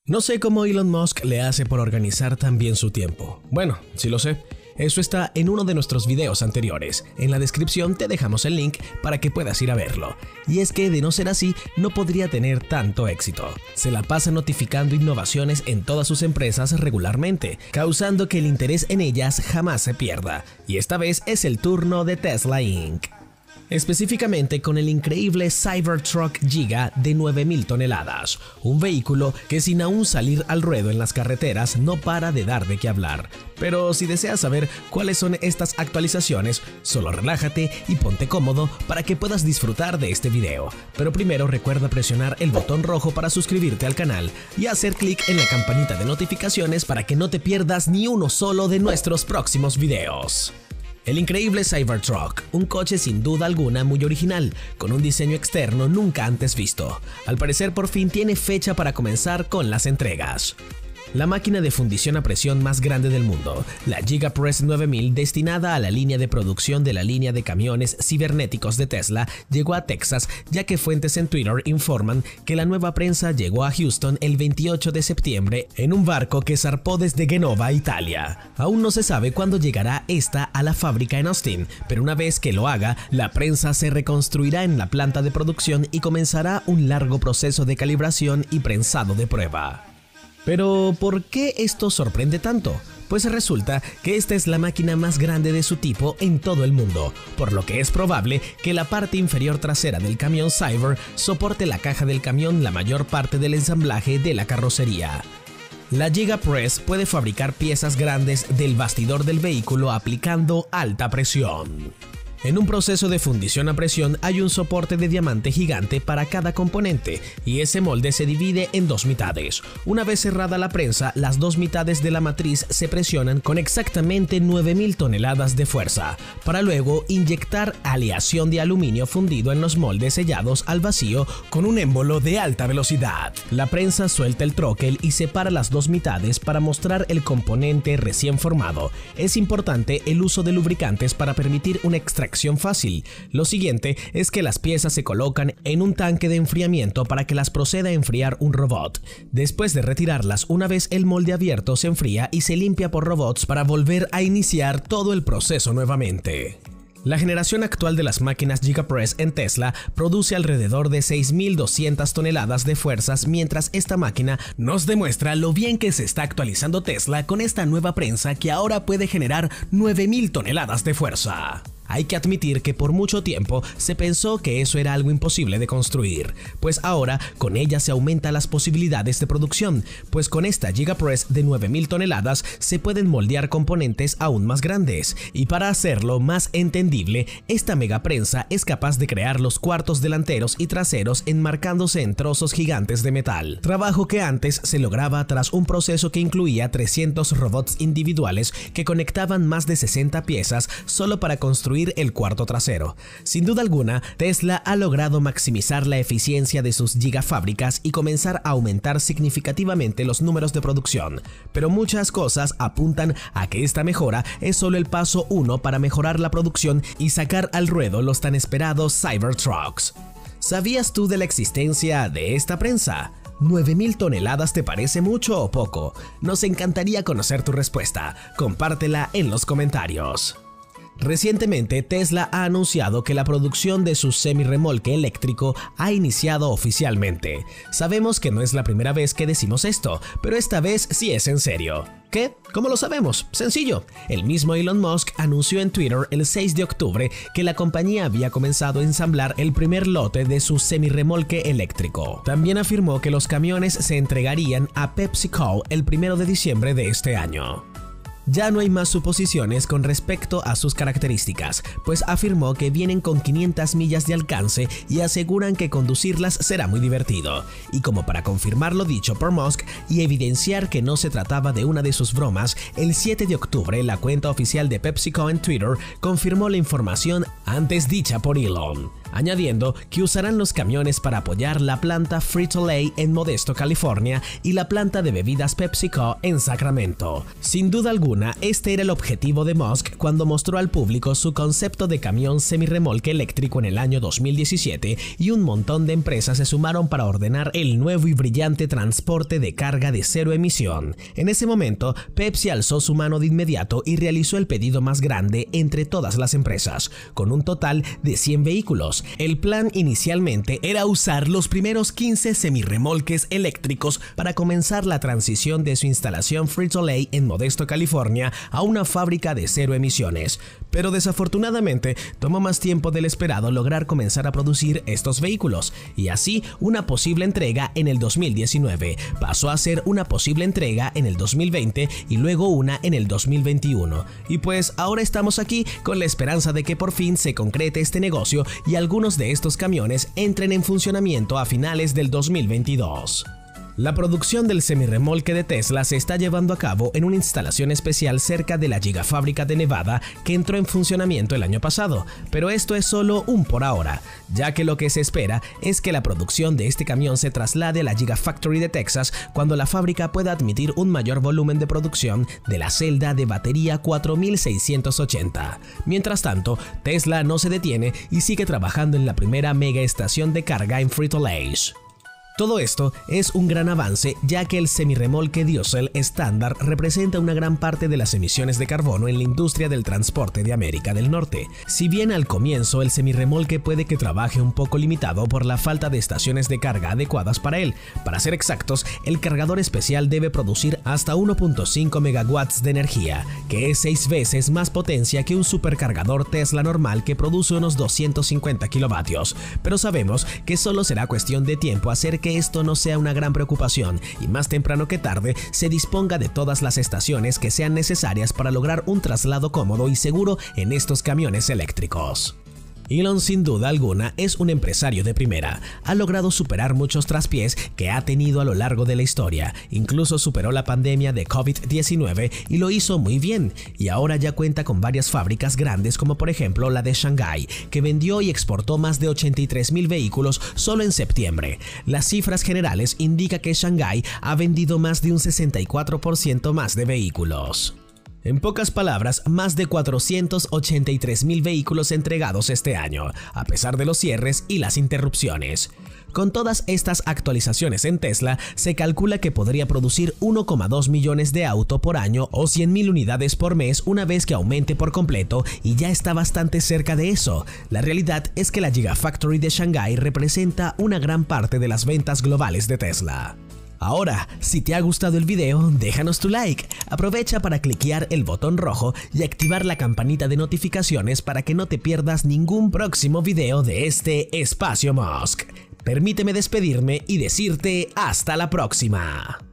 No sé cómo Elon Musk le hace por organizar tan bien su tiempo. Bueno, sí lo sé. Eso está en uno de nuestros videos anteriores. En la descripción te dejamos el link para que puedas ir a verlo. Y es que de no ser así, no podría tener tanto éxito. Se la pasa notificando innovaciones en todas sus empresas regularmente, causando que el interés en ellas jamás se pierda. Y esta vez es el turno de Tesla Inc. Específicamente con el increíble Cybertruck Giga de 9000 toneladas, un vehículo que sin aún salir al ruedo en las carreteras no para de dar de qué hablar. Pero si deseas saber cuáles son estas actualizaciones, solo relájate y ponte cómodo para que puedas disfrutar de este video. Pero primero recuerda presionar el botón rojo para suscribirte al canal y hacer clic en la campanita de notificaciones para que no te pierdas ni uno solo de nuestros próximos videos. El increíble Cybertruck, un coche sin duda alguna muy original, con un diseño externo nunca antes visto. Al parecer por fin tiene fecha para comenzar con las entregas. La máquina de fundición a presión más grande del mundo, la Gigapress 9000, destinada a la línea de producción de la línea de camiones cibernéticos de Tesla, llegó a Texas, ya que fuentes en Twitter informan que la nueva prensa llegó a Houston el 28 de septiembre en un barco que zarpó desde Genova, Italia. Aún no se sabe cuándo llegará esta a la fábrica en Austin, pero una vez que lo haga, la prensa se reconstruirá en la planta de producción y comenzará un largo proceso de calibración y prensado de prueba. Pero, ¿por qué esto sorprende tanto? Pues resulta que esta es la máquina más grande de su tipo en todo el mundo, por lo que es probable que la parte inferior trasera del camión Cyber soporte la caja del camión la mayor parte del ensamblaje de la carrocería. La Gigapress puede fabricar piezas grandes del bastidor del vehículo aplicando alta presión. En un proceso de fundición a presión hay un soporte de diamante gigante para cada componente y ese molde se divide en dos mitades. Una vez cerrada la prensa, las dos mitades de la matriz se presionan con exactamente 9000 toneladas de fuerza, para luego inyectar aleación de aluminio fundido en los moldes sellados al vacío con un émbolo de alta velocidad. La prensa suelta el troquel y separa las dos mitades para mostrar el componente recién formado. Es importante el uso de lubricantes para permitir una extracción fácil. Lo siguiente es que las piezas se colocan en un tanque de enfriamiento para que las proceda a enfriar un robot. Después de retirarlas, una vez el molde abierto se enfría y se limpia por robots para volver a iniciar todo el proceso nuevamente. La generación actual de las máquinas Gigapress en Tesla produce alrededor de 6200 toneladas de fuerzas, mientras esta máquina nos demuestra lo bien que se está actualizando Tesla con esta nueva prensa que ahora puede generar 9000 toneladas de fuerza. Hay que admitir que por mucho tiempo se pensó que eso era algo imposible de construir, pues ahora con ella se aumentan las posibilidades de producción, pues con esta Gigapress de 9000 toneladas se pueden moldear componentes aún más grandes, y para hacerlo más entendible, esta megaprensa es capaz de crear los cuartos delanteros y traseros enmarcándose en trozos gigantes de metal, trabajo que antes se lograba tras un proceso que incluía 300 robots individuales que conectaban más de 60 piezas solo para construir el cuarto trasero. Sin duda alguna, Tesla ha logrado maximizar la eficiencia de sus gigafábricas y comenzar a aumentar significativamente los números de producción, pero muchas cosas apuntan a que esta mejora es solo el paso 1 para mejorar la producción y sacar al ruedo los tan esperados Cybertrucks. ¿Sabías tú de la existencia de esta prensa? ¿9000 toneladas te parece mucho o poco? Nos encantaría conocer tu respuesta. Compártela en los comentarios. Recientemente, Tesla ha anunciado que la producción de su semirremolque eléctrico ha iniciado oficialmente. Sabemos que no es la primera vez que decimos esto, pero esta vez sí es en serio. ¿Qué? ¿Cómo lo sabemos? Sencillo. El mismo Elon Musk anunció en Twitter el 6 de octubre que la compañía había comenzado a ensamblar el primer lote de su semirremolque eléctrico. También afirmó que los camiones se entregarían a PepsiCo el 1 de diciembre de este año. Ya no hay más suposiciones con respecto a sus características, pues afirmó que vienen con 500 millas de alcance y aseguran que conducirlas será muy divertido. Y como para confirmar lo dicho por Musk y evidenciar que no se trataba de una de sus bromas, el 7 de octubre la cuenta oficial de PepsiCo en Twitter confirmó la información antes dicha por Elon. añadiendo que usarán los camiones para apoyar la planta Frito-Lay en Modesto, California, y la planta de bebidas PepsiCo en Sacramento. Sin duda alguna, este era el objetivo de Musk cuando mostró al público su concepto de camión semirremolque eléctrico en el año 2017, y un montón de empresas se sumaron para ordenar el nuevo y brillante transporte de carga de cero emisión. En ese momento, Pepsi alzó su mano de inmediato y realizó el pedido más grande entre todas las empresas, con un total de 100 vehículos. El plan inicialmente era usar los primeros 15 semirremolques eléctricos para comenzar la transición de su instalación Frito-Lay en Modesto, California, a una fábrica de cero emisiones. Pero desafortunadamente tomó más tiempo del esperado lograr comenzar a producir estos vehículos, y así una posible entrega en el 2019 pasó a ser una posible entrega en el 2020 y luego una en el 2021. Y pues ahora estamos aquí con la esperanza de que por fin se concrete este negocio y algunos de estos camiones entren en funcionamiento a finales del 2022. La producción del semirremolque de Tesla se está llevando a cabo en una instalación especial cerca de la Gigafábrica de Nevada que entró en funcionamiento el año pasado, pero esto es solo un por ahora, ya que lo que se espera es que la producción de este camión se traslade a la Gigafactory de Texas cuando la fábrica pueda admitir un mayor volumen de producción de la celda de batería 4680. Mientras tanto, Tesla no se detiene y sigue trabajando en la primera mega estación de carga en Frito-Lay. Todo esto es un gran avance, ya que el semirremolque diésel estándar representa una gran parte de las emisiones de carbono en la industria del transporte de América del Norte. Si bien al comienzo el semirremolque puede que trabaje un poco limitado por la falta de estaciones de carga adecuadas para él, para ser exactos, el cargador especial debe producir hasta 1.5 megawatts de energía, que es 6 veces más potencia que un supercargador Tesla normal que produce unos 250 kilovatios. Pero sabemos que solo será cuestión de tiempo hacer que esto no sea una gran preocupación y más temprano que tarde se disponga de todas las estaciones que sean necesarias para lograr un traslado cómodo y seguro en estos camiones eléctricos. Elon sin duda alguna es un empresario de primera, ha logrado superar muchos traspiés que ha tenido a lo largo de la historia, incluso superó la pandemia de COVID-19 y lo hizo muy bien, y ahora ya cuenta con varias fábricas grandes como por ejemplo la de Shanghái, que vendió y exportó más de 83,000 vehículos solo en septiembre. Las cifras generales indican que Shanghái ha vendido más de un 64% más de vehículos. En pocas palabras, más de 483,000 vehículos entregados este año, a pesar de los cierres y las interrupciones. Con todas estas actualizaciones en Tesla, se calcula que podría producir 1,2 millones de autos por año o 100,000 unidades por mes una vez que aumente por completo, y ya está bastante cerca de eso. La realidad es que la Gigafactory de Shanghái representa una gran parte de las ventas globales de Tesla. Ahora, si te ha gustado el video, déjanos tu like, aprovecha para cliquear el botón rojo y activar la campanita de notificaciones para que no te pierdas ningún próximo video de este Espacio Musk. Permíteme despedirme y decirte hasta la próxima.